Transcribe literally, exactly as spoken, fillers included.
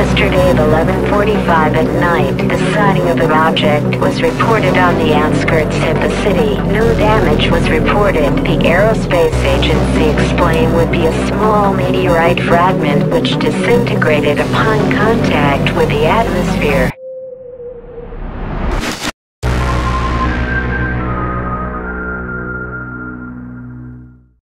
Yesterday at eleven forty-five at night, the sighting of an object was reported on the outskirts of the city. No damage was reported. The Aerospace Agency explained would be a small meteorite fragment which disintegrated upon contact with the atmosphere.